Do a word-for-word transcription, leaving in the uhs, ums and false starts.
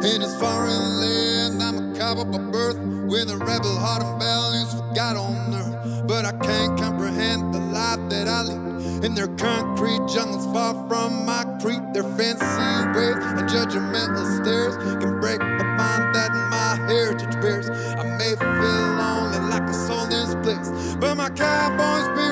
In this foreign land, I'm a cowboy by birth, with a rebel heart and values forgot on earth. But I can't comprehend the life that I live in their concrete jungles far from my creek. Their fancy ways and judgmental stares can break the bond that my heritage bears. I may feel lonely like a soul in this place, but my cowboy's been